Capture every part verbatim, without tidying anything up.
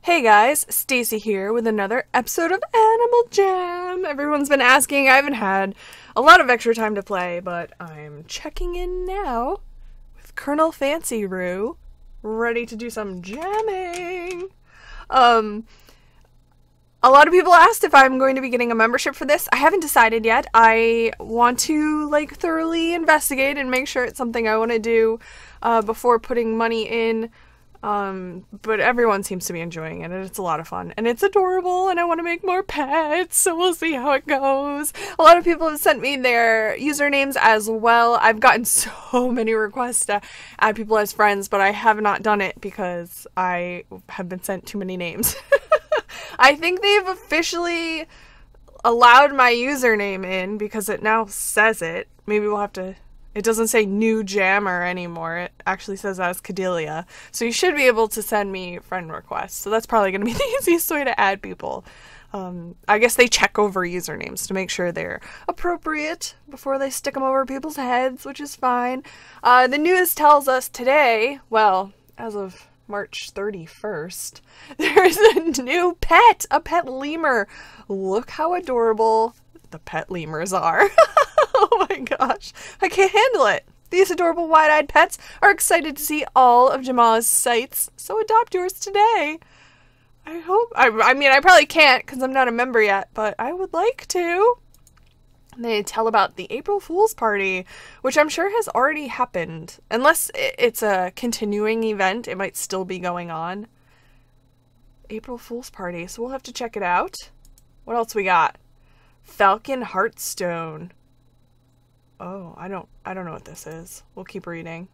Hey guys, Stacy here with another episode of Animal Jam. Everyone's been asking. I haven't had a lot of extra time to play, but I'm checking in now with Colonel Fancy Roo, ready to do some jamming. Um, a lot of people asked if I'm going to be getting a membership for this. I haven't decided yet. I want to like thoroughly investigate and make sure it's something I want to do uh, before putting money in. Um, but everyone seems to be enjoying it, and it's a lot of fun, and it's adorable, and I want to make more pets, so we'll see how it goes. A lot of people have sent me their usernames as well. I've gotten so many requests to add people as friends, but I have not done it because I have been sent too many names. I think they've officially allowed my username in because it now says it. Maybe we'll have to... It doesn't say new jammer anymore. It actually says as Cadelia. So you should be able to send me friend requests. So that's probably going to be the easiest way to add people. Um, I guess they check over usernames to make sure they're appropriate before they stick them over people's heads, which is fine. Uh, the news tells us today, well, as of March thirty-first, there's a new pet, a pet lemur. Look how adorable the pet lemurs are. Oh my gosh, I can't handle it. These adorable wide-eyed pets are excited to see all of Jamal's sights, so adopt yours today. I hope, I, I mean, I probably can't because I'm not a member yet, but I would like to. They tell about the April Fool's Party, which I'm sure has already happened. Unless it's a continuing event, it might still be going on. April Fool's Party, so we'll have to check it out. What else we got? Falcon Heartstone. Oh, I don't I don't know what this is. We'll keep reading.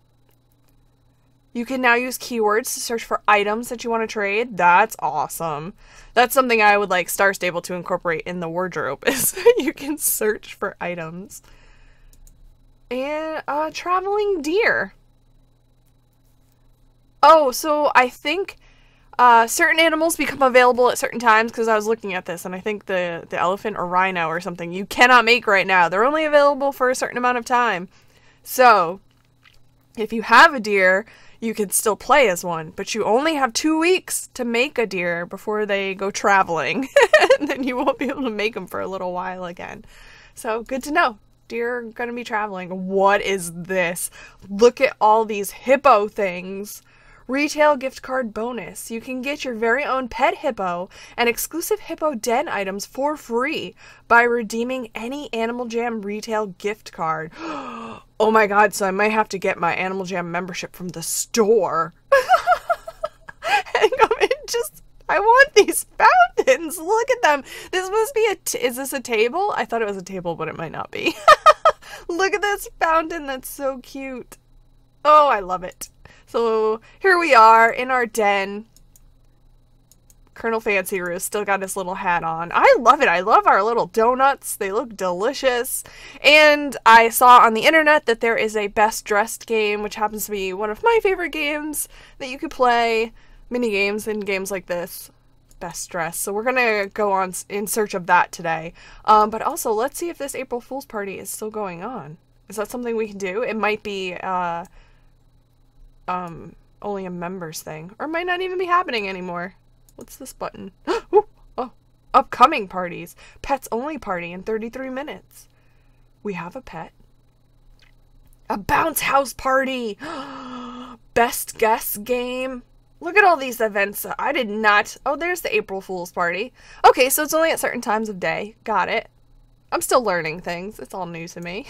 You can now use keywords to search for items that you want to trade. That's awesome. That's something I would like Star Stable to incorporate in the wardrobe, is that you can search for items. And uh traveling deer. Oh, so I think Uh, certain animals become available at certain times, because I was looking at this, and I think the, the elephant or rhino or something you cannot make right now. They're only available for a certain amount of time. So, if you have a deer, you can still play as one, but you only have two weeks to make a deer before they go traveling. And then you won't be able to make them for a little while again. So, good to know. Deer are going to be traveling. What is this? Look at all these hippo things. Retail gift card bonus. You can get your very own pet hippo and exclusive hippo den items for free by redeeming any Animal Jam retail gift card. Oh my god, so I might have to get my Animal Jam membership from the store. And go and just, I want these fountains. Look at them. This must be a, t is this a table? I thought it was a table, but it might not be. Look at this fountain. That's so cute. Oh, I love it. So here we are in our den. Colonel Fancy Roo still got his little hat on. I love it. I love our little donuts. They look delicious. And I saw on the internet that there is a best dressed game, which happens to be one of my favorite games that you could play. Mini games and games like this. Best dressed. So we're going to go on in search of that today. Um, but also, let's see if this April Fool's Party is still going on. Is that something we can do? It might be... Uh, Um, only a members thing. Or it might not even be happening anymore. What's this button? Ooh, oh, upcoming parties. Pets only party in thirty-three minutes. We have a pet. A bounce house party. Best guess game. Look at all these events. I did not. Oh, there's the April Fool's Party. Okay, so it's only at certain times of day. Got it. I'm still learning things. It's all new to me.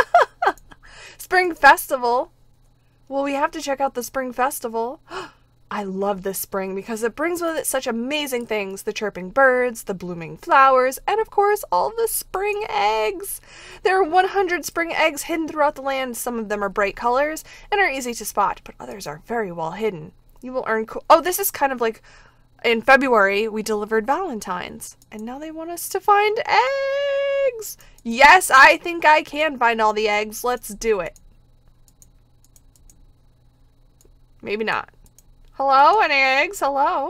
Spring Festival. Well, we have to check out the Spring Festival. I love this spring because it brings with it such amazing things. The chirping birds, the blooming flowers, and of course, all the spring eggs. There are one hundred spring eggs hidden throughout the land. Some of them are bright colors and are easy to spot, but others are very well hidden. You will earn cool... Oh, this is kind of like... In February, we delivered Valentine's, and now they want us to find eggs. Yes, I think I can find all the eggs. Let's do it. Maybe not. Hello? Any eggs? Hello?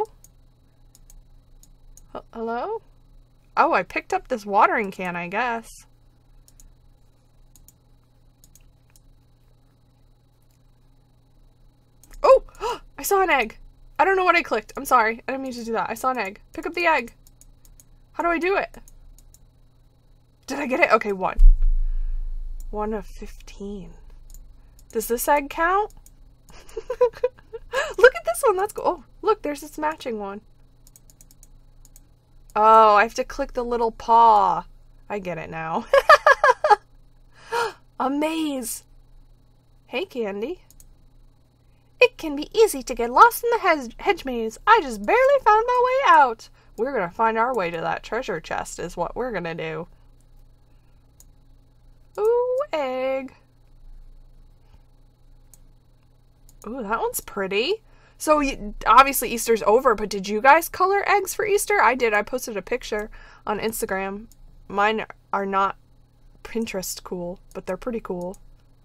H hello? Oh, I picked up this watering can, I guess. Oh! I saw an egg. I don't know what I clicked. I'm sorry. I didn't mean to do that. I saw an egg. Pick up the egg. How do I do it? Did I get it? Okay, one. One of fifteen. Does this egg count? Look at this one. Let's go. Oh, look, there's this matching one. Oh, I have to click the little paw. I get it now. A maze. Hey, Candy. It can be easy to get lost in the hedge, hedge maze. I just barely found my way out. We're gonna find our way to that treasure chest is what we're gonna do. Ooh, egg. Ooh, that one's pretty. So, you, obviously Easter's over, but did you guys color eggs for Easter? I did. I posted a picture on Instagram. Mine are not Pinterest cool, but they're pretty cool.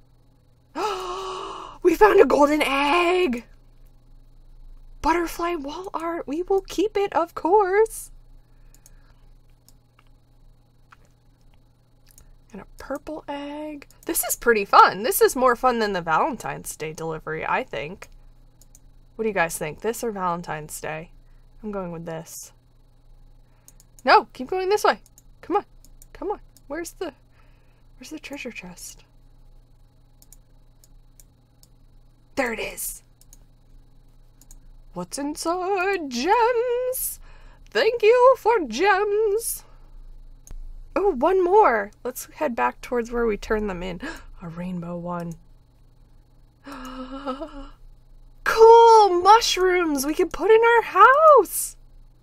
We found a golden egg! Butterfly wall art. We will keep it, of course. And a purple egg. This is pretty fun. This is more fun than the Valentine's Day delivery, I think. What do you guys think? This or Valentine's Day? I'm going with this. No, keep going this way. Come on. Come on. Where's the Where's the treasure chest? There it is. What's inside? Gems. Thank you for gems. Oh, one more. Let's head back towards where we turned them in. A rainbow one. Cool! Mushrooms we can put in our house!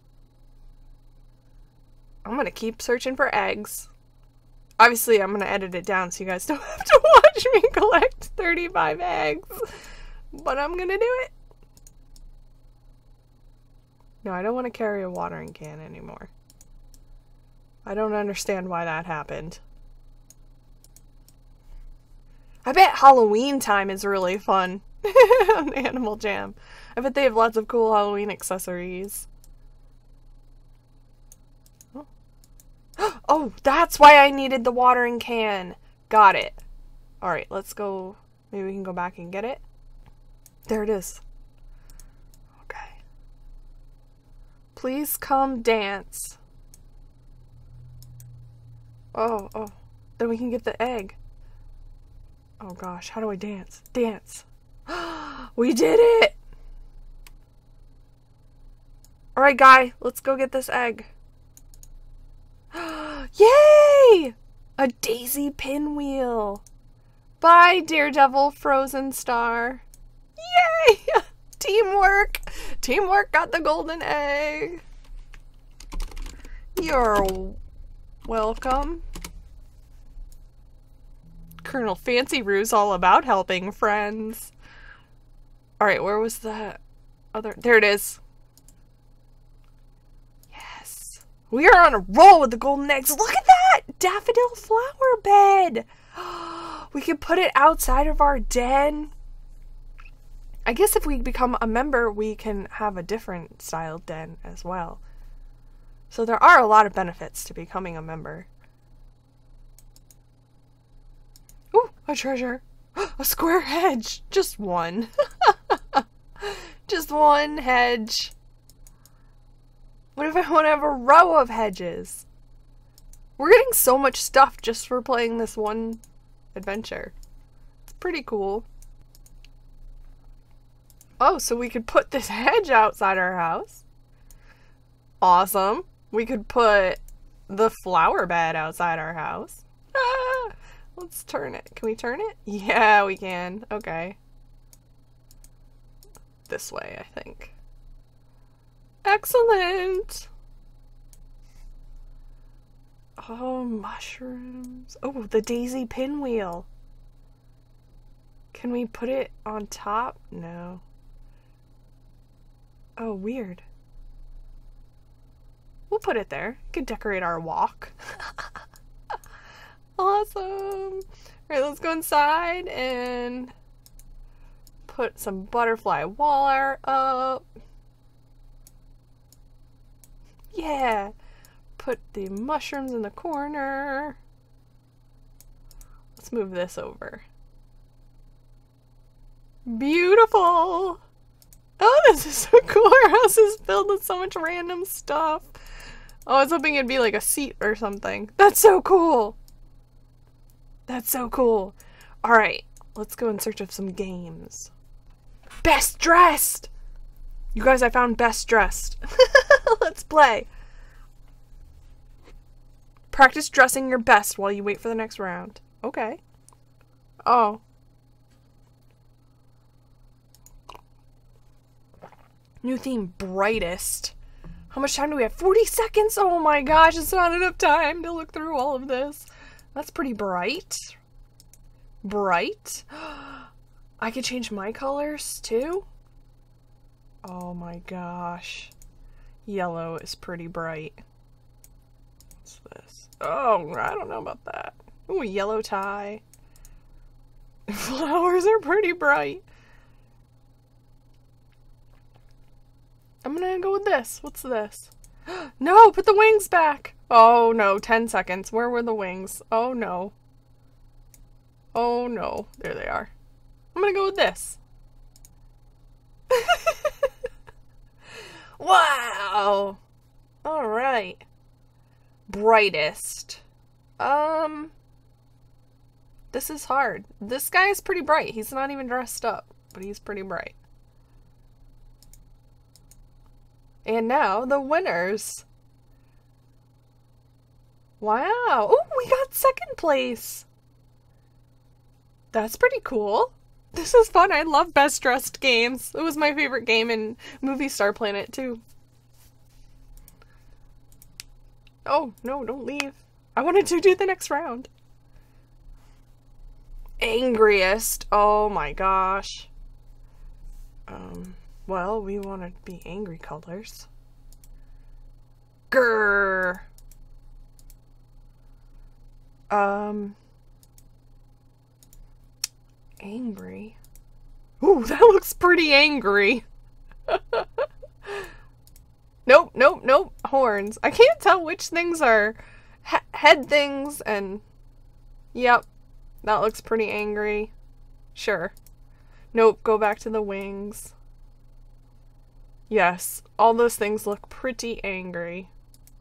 I'm gonna keep searching for eggs. Obviously, I'm gonna edit it down so you guys don't have to watch me collect thirty-five eggs. But I'm gonna do it. No, I don't want to carry a watering can anymore. I don't understand why that happened. I bet Halloween time is really fun on Animal Jam. I bet they have lots of cool Halloween accessories. Oh. Oh, that's why I needed the watering can. Got it. Alright, let's go. Maybe we can go back and get it. There it is. Okay. Please come dance. Oh, oh. Then we can get the egg. Oh gosh, how do I dance? Dance. We did it! Alright, guy, let's go get this egg. Yay! A daisy pinwheel. Bye, Daredevil Frozen Star. Yay! Teamwork! Teamwork got the golden egg. You're welcome. Colonel Fancy Roo's all about helping friends. Alright, where was that other? There it is. Yes. We are on a roll with the golden eggs. Look at that! Daffodil flower bed. We could put it outside of our den. I guess if we become a member, we can have a different style den as well. So there are a lot of benefits to becoming a member. Ooh, a treasure. A square hedge. Just one. Just one hedge. What if I want to have a row of hedges? We're getting so much stuff just for playing this one adventure. It's pretty cool. Oh, so we could put this hedge outside our house. Awesome. We could put the flower bed outside our house. Ah, let's turn it. Can we turn it? Yeah, we can. Okay. This way, I think. Excellent! Oh, mushrooms. Oh, the daisy pinwheel. Can we put it on top? No. Oh, weird. We'll put it there. We could decorate our walk. Awesome. Alright, let's go inside and put some butterfly wall art up. Yeah. Put the mushrooms in the corner. Let's move this over. Beautiful. Oh, this is so cool. Our house is filled with so much random stuff. Oh, I was hoping it'd be like a seat or something. That's so cool. That's so cool. Alright, let's go in search of some games. Best dressed! You guys, I found best dressed. Let's play. Practice dressing your best while you wait for the next round. Okay. Oh. New theme, brightest. How much time do we have? forty seconds? Oh my gosh, it's not enough time to look through all of this. That's pretty bright. Bright? I could change my colors too? Oh my gosh. Yellow is pretty bright. What's this? Oh, I don't know about that. Ooh, yellow tie. Flowers are pretty bright. I'm gonna go with this. What's this? No, put the wings back. Oh no, ten seconds. Where were the wings? Oh no. Oh no. There they are. I'm gonna go with this. Wow. Alright. Brightest. Um. This is hard. This guy is pretty bright. He's not even dressed up, but he's pretty bright. And now, the winners. Wow. Oh, we got second place. That's pretty cool. This is fun. I love best dressed games. It was my favorite game in Movie Star Planet, too. Oh, no, don't leave. I wanted to do the next round. Angriest. Oh my gosh. Um, well, we want to be angry colors. Grrr. Um... Angry. Ooh, that looks pretty angry. Nope, nope, nope. Horns. I can't tell which things are he head things and... Yep. That looks pretty angry. Sure. Nope, go back to the wings. Yes, all those things look pretty angry.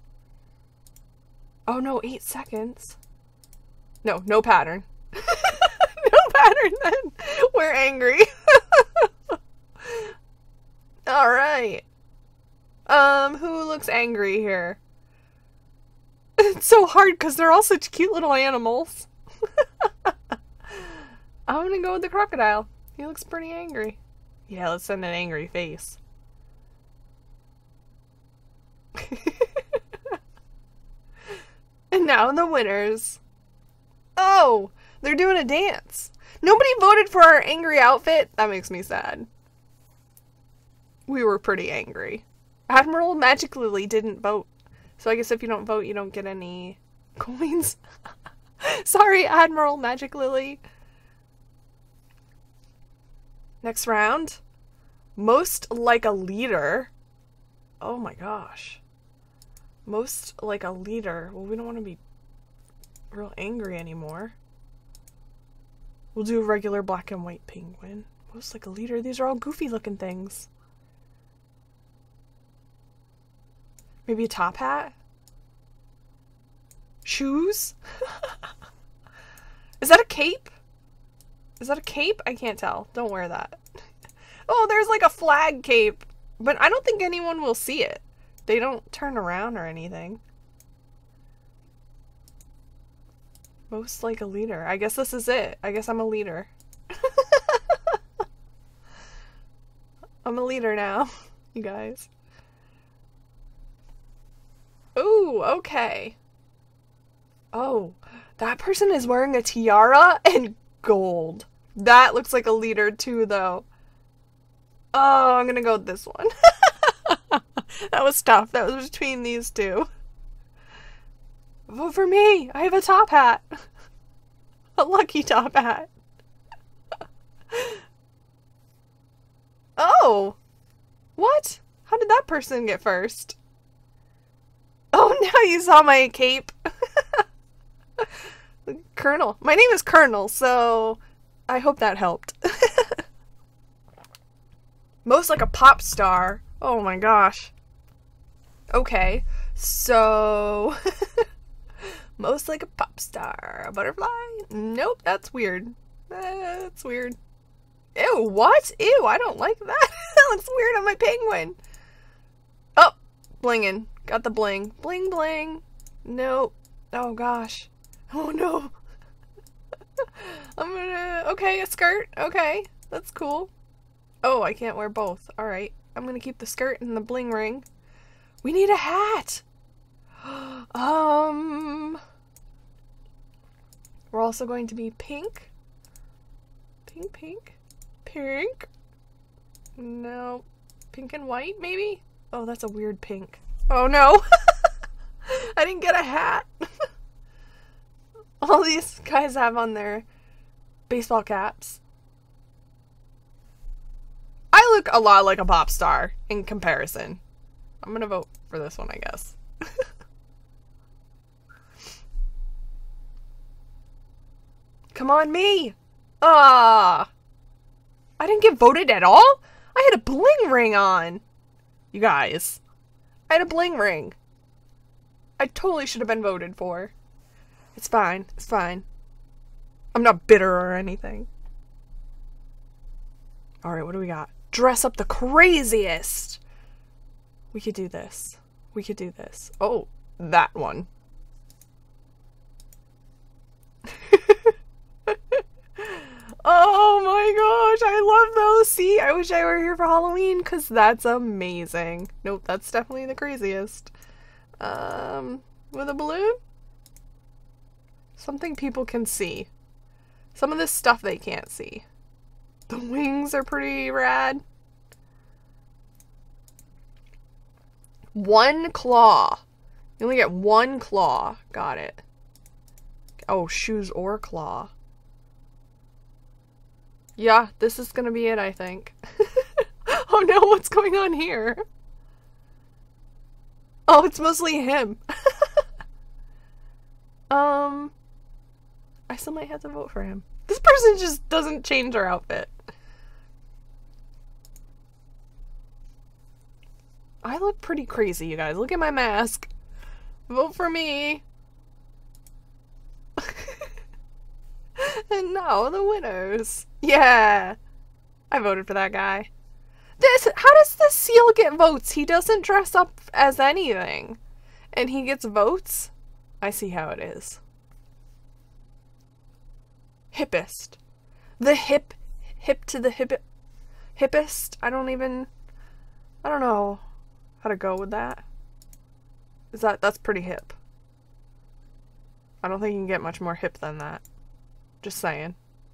Oh no, eight seconds. No, no pattern. Pattern then. We're angry. Alright. Um, who looks angry here? It's so hard because they're all such cute little animals. I'm gonna go with the crocodile. He looks pretty angry. Yeah, let's send an angry face. And now the winners. Oh, they're doing a dance. Nobody voted for our angry outfit? That makes me sad. We were pretty angry. Admiral Magic Lily didn't vote. So I guess if you don't vote, you don't get any coins. Sorry, Admiral Magic Lily. Next round. Most like a leader. Oh my gosh. Most like a leader. Well, we don't want to be real angry anymore. We'll do a regular black and white penguin. Most like a leader. These are all goofy looking things. Maybe a top hat? Shoes? Is that a cape? Is that a cape? I can't tell. Don't wear that. Oh, there's like a flag cape. But I don't think anyone will see it. They don't turn around or anything. Most like a leader. I guess this is it. I guess I'm a leader. I'm a leader now, you guys. Ooh, okay. Oh, that person is wearing a tiara and gold. That looks like a leader too, though. Oh, I'm gonna go with this one. That was tough. That was between these two. Vote for me! I have a top hat! A lucky top hat. Oh! What? How did that person get first? Oh, now you saw my cape. Colonel. My name is Colonel, so I hope that helped. Most like a pop star. Oh my gosh. Okay, so most like a pop star. A butterfly? Nope, that's weird. That's weird. Ew, what? Ew, I don't like that. That looks weird on my penguin. Oh, blinging. Got the bling. Bling, bling. Nope. Oh gosh. Oh no. I'm gonna... Okay, a skirt. Okay, that's cool. Oh, I can't wear both. Alright. I'm gonna keep the skirt and the bling ring. We need a hat! um... We're also going to be pink. Pink, pink. Pink. No. Pink and white, maybe? Oh, that's a weird pink. Oh no! I didn't get a hat! All these guys have on their baseball caps. I look a lot like a pop star in comparison. I'm gonna vote for this one, I guess. Come on, me! Ah! I didn't get voted at all? I had a bling ring on! You guys. I had a bling ring. I totally should have been voted for. It's fine. It's fine. I'm not bitter or anything. Alright, what do we got? Dress up the craziest! We could do this. We could do this. Oh, that one. Oh my gosh, I love those. See, I wish I were here for Halloween because that's amazing. Nope, that's definitely the craziest. Um, with a balloon? Something people can see. Some of this stuff they can't see. The wings are pretty rad. One claw. You only get one claw. Got it. Oh, shoes or claw. Yeah, this is gonna be it, I think. Oh no, what's going on here? Oh, it's mostly him. um, I still might have to vote for him. This person just doesn't change their outfit. I look pretty crazy, you guys. Look at my mask. Vote for me. And now the winners. Yeah. I voted for that guy. This, how does the seal get votes? He doesn't dress up as anything. And he gets votes? I see how it is. Hippest. The hip, hip to the hip, hippest? I don't even, I don't know how to go with that. Is that, that's pretty hip. I don't think you can get much more hip than that. Just saying.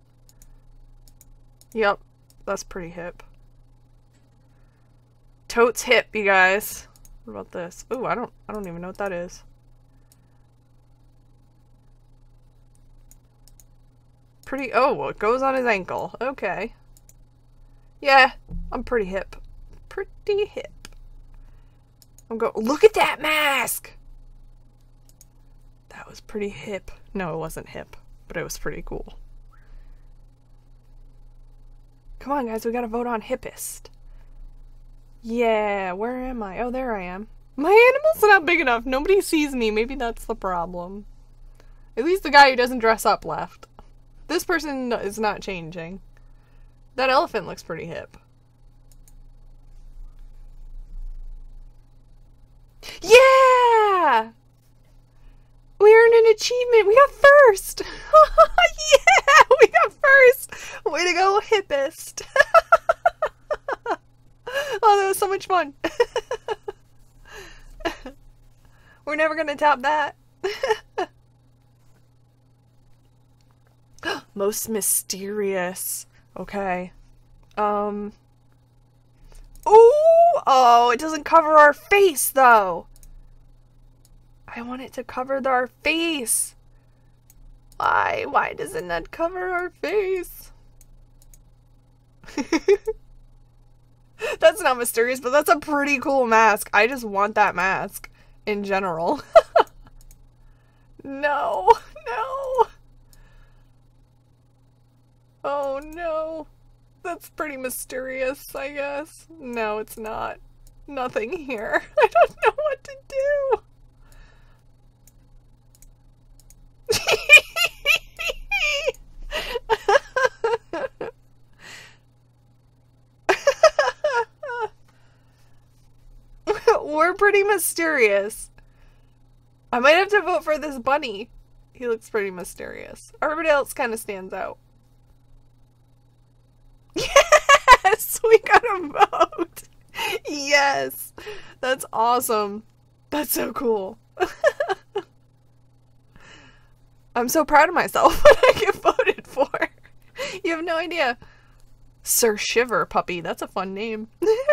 Yep, that's pretty hip. Totes hip, you guys. What about this? Ooh, I don't I don't even know what that is. Pretty oh, well, it goes on his ankle. Okay. Yeah, I'm pretty hip. Pretty hip. I'm go look at that mask! That was pretty hip. No, it wasn't hip. But it was pretty cool. Come on, guys, we gotta vote on hippest. Yeah, where am I? Oh, there I am. My animal's not big enough. Nobody sees me. Maybe that's the problem. At least the guy who doesn't dress up left. This person is not changing. That elephant looks pretty hip. Yeah! We earned an achievement. We got first. Yeah, we got first. Way to go, hippest. Oh, that was so much fun. We're never gonna top that. Most mysterious. Okay. Um. Ooh! Oh, it doesn't cover our face, though. I want it to cover our face. Why? Why does it not cover our face? That's not mysterious, but that's a pretty cool mask. I just want that mask in general. No, no. Oh no. That's pretty mysterious, I guess. No, it's not. Nothing here. I don't know what to do. We're pretty mysterious. I might have to vote for this bunny. He looks pretty mysterious. Everybody else kind of stands out. Yes, we got a vote. Yes, that's awesome. That's so cool. I'm so proud of myself when I get voted for. You have no idea. Sir Shiver Puppy. That's a fun name.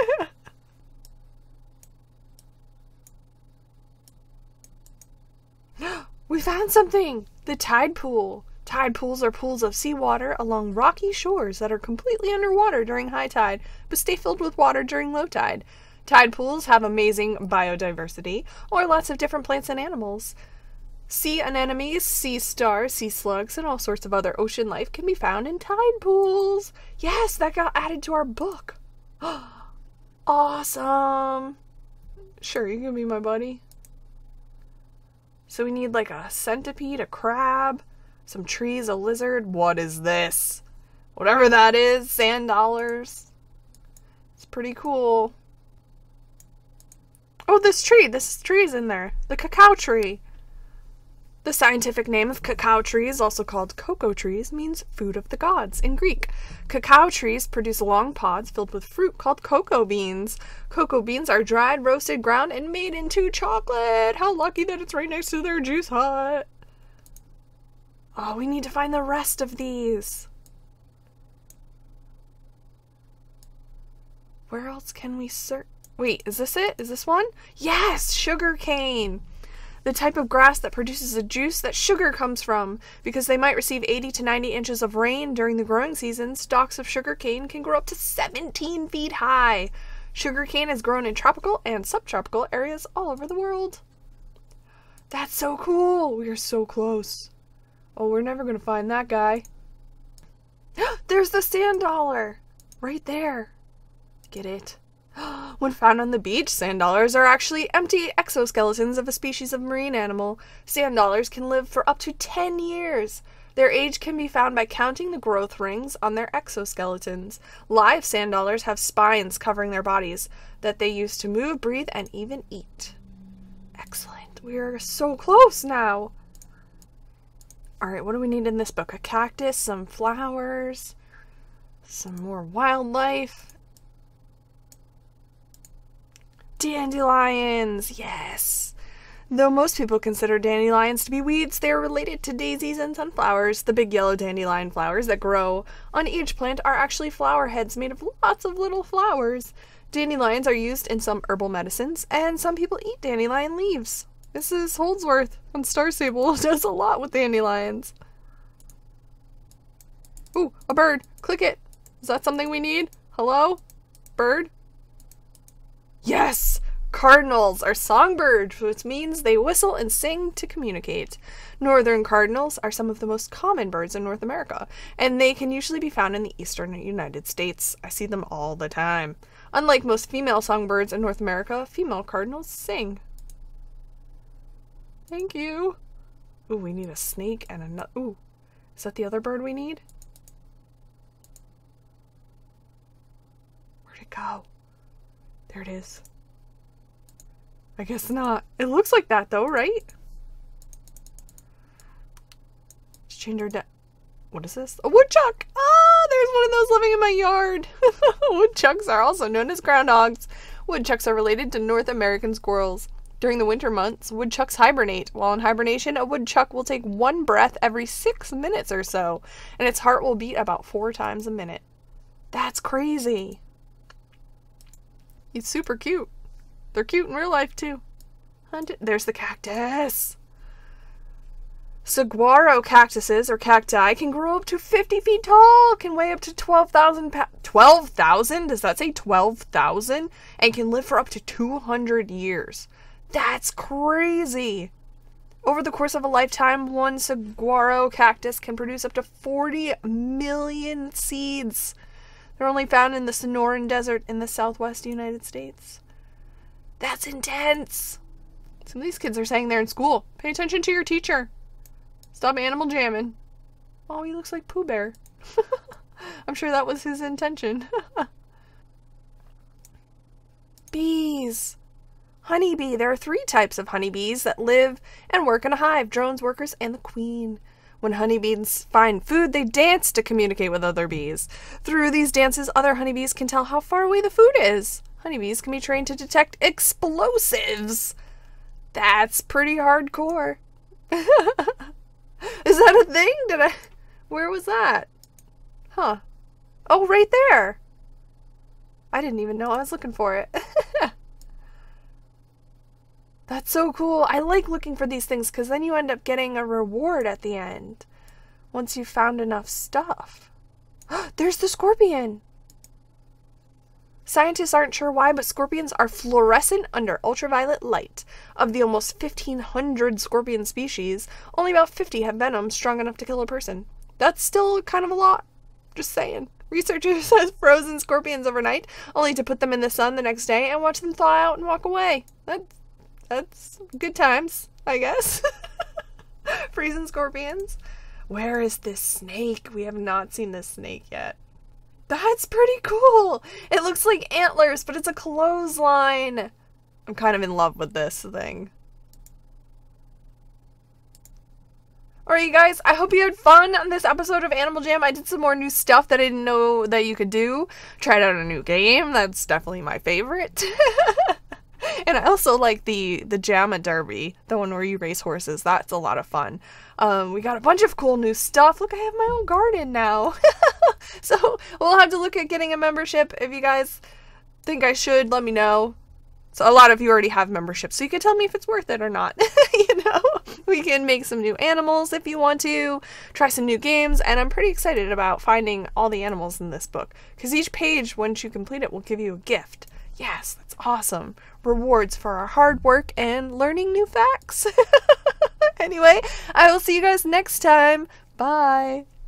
We found something! The tide pool. Tide pools are pools of seawater along rocky shores that are completely underwater during high tide, but stay filled with water during low tide. Tide pools have amazing biodiversity, or lots of different plants and animals. Sea anemones, sea stars, sea slugs, and all sorts of other ocean life can be found in tide pools. Yes, that got added to our book. Awesome. Sure, you can be my buddy. So we need like a centipede, a crab, some trees, a lizard. What is this? Whatever that is, sand dollars. It's pretty cool. Oh, this tree. This tree is in there. The cacao tree. The scientific name of cacao trees, also called cocoa trees, means food of the gods in Greek. Cacao trees produce long pods filled with fruit called cocoa beans. Cocoa beans are dried, roasted, ground, and made into chocolate. How lucky that it's right next to their juice hut. Oh, we need to find the rest of these. Where else can we search? Wait, is this it? Is this one? Yes, sugar cane. The type of grass that produces a juice that sugar comes from. Because they might receive eighty to ninety inches of rain during the growing season, stalks of sugar cane can grow up to seventeen feet high. Sugar cane is grown in tropical and subtropical areas all over the world. That's so cool. We are so close. Oh, we're never going to find that guy. There's the sand dollar. Right there. Get it? When found on the beach, sand dollars are actually empty exoskeletons of a species of marine animal. Sand dollars can live for up to ten years. Their age can be found by counting the growth rings on their exoskeletons. Live sand dollars have spines covering their bodies that they use to move, breathe, and even eat. Excellent. We are so close now. Alright, what do we need in this book? A cactus, some flowers, some more wildlife. Dandelions, yes. Though most people consider dandelions to be weeds, they are related to daisies and sunflowers. The big yellow dandelion flowers that grow on each plant are actually flower heads made of lots of little flowers. Dandelions are used in some herbal medicines, and some people eat dandelion leaves. Missus Holdsworth on Star Stable does a lot with dandelions. Ooh, a bird. Click it. Is that something we need? Hello? Bird? Yes! Cardinals are songbirds, which means they whistle and sing to communicate. Northern cardinals are some of the most common birds in North America, and they can usually be found in the eastern United States. I see them all the time. Unlike most female songbirds in North America, female cardinals sing. Thank you. Ooh, we need a snake and another. Ooh, is that the other bird we need? Where'd it go? There it is. I guess not. It looks like that though, right? Let's change our de- What is this? A woodchuck! Oh, there's one of those living in my yard. Woodchucks are also known as groundhogs. Woodchucks are related to North American squirrels. During the winter months, woodchucks hibernate. While in hibernation, a woodchuck will take one breath every six minutes or so, and its heart will beat about four times a minute. That's crazy. He's super cute. They're cute in real life, too. There's the cactus. Saguaro cactuses, or cacti, can grow up to fifty feet tall, can weigh up to twelve thousand pounds. twelve thousand? Does that say twelve thousand? And can live for up to two hundred years. That's crazy. Over the course of a lifetime, one saguaro cactus can produce up to forty million seeds. They're only found in the Sonoran Desert in the southwest United States. That's intense. Some of these kids are saying they're in school. Pay attention to your teacher. Stop animal jamming. Oh, he looks like Pooh Bear. I'm sure that was his intention. Bees. Honeybee. There are three types of honeybees that live and work in a hive: drones, workers, and the queen. When honeybees find food, they dance to communicate with other bees. Through these dances, other honeybees can tell how far away the food is. Honeybees can be trained to detect explosives. That's pretty hardcore. Is that a thing? Did I... Where was that? Huh. Oh, right there. I didn't even know I was looking for it. That's so cool. I like looking for these things because then you end up getting a reward at the end once you've found enough stuff. There's the scorpion. Scientists aren't sure why, but scorpions are fluorescent under ultraviolet light. Of the almost fifteen hundred scorpion species, only about fifty have venom strong enough to kill a person. That's still kind of a lot. Just saying. Researchers have frozen scorpions overnight, only to put them in the sun the next day and watch them thaw out and walk away. That's, that's good times, I guess. Freezing scorpions. Where is this snake? We have not seen this snake yet. That's pretty cool. It looks like antlers, but it's a clothesline. I'm kind of in love with this thing. Alright, you guys, I hope you had fun on this episode of Animal Jam. I did some more new stuff that I didn't know that you could do. Tried out a new game. That's definitely my favorite. And I also like the, the JAMA Derby, the one where you race horses. That's a lot of fun. Um, we got a bunch of cool new stuff. Look, I have my own garden now. So we'll have to look at getting a membership. If you guys think I should, let me know. So a lot of you already have memberships, so you can tell me if it's worth it or not. You know, we can make some new animals if you want to, try some new games, and I'm pretty excited about finding all the animals in this book, because each page, once you complete it, will give you a gift. Yes, that's awesome. Rewards for our hard work and learning new facts. Anyway, I will see you guys next time. Bye.